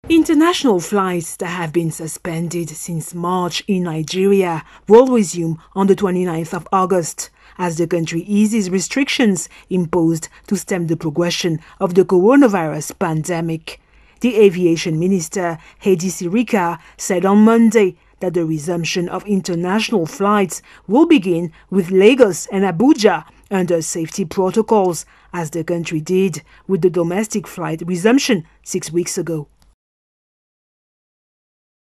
International flights that have been suspended since March in Nigeria will resume on the 29th of August as the country eases restrictions imposed to stem the progression of the coronavirus pandemic. The aviation minister, Voxafrica, said on Monday that the resumption of international flights will begin with Lagos and Abuja under safety protocols, as the country did with the domestic flight resumption 6 weeks ago.